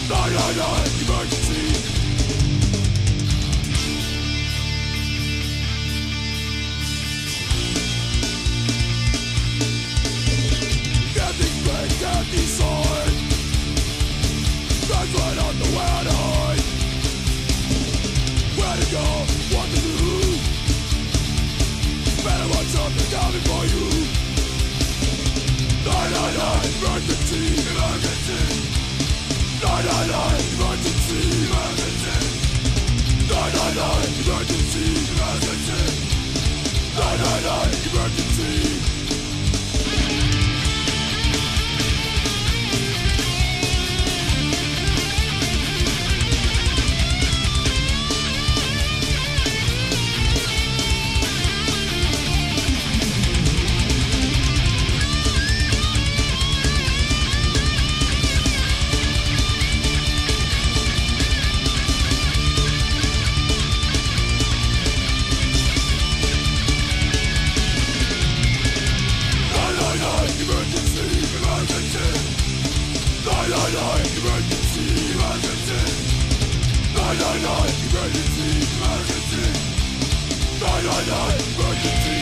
999 emergency. Can't think straight, can't decide. That's why I don't know where to hide. Where to go, what to do. Better watch something coming for you. 999 emergency, emergency. 999 emergency, emergency. 999 emergency, emergency. 999 emergency. Emergency, emergency. 999 emergency, emergency. 999 emergency.